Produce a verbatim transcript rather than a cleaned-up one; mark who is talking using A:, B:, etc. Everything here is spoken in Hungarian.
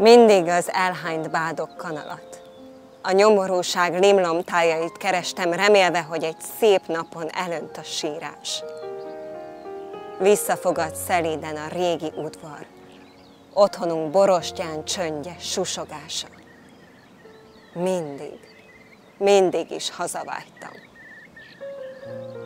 A: Mindig az elhányt bádok kanalat. A nyomorúság limlomtájait kerestem, remélve, hogy egy szép napon elönt a sírás. Visszafogad szelíden a régi udvar, otthonunk borostyán csöndje, susogása. Mindig, mindig is hazavágytam.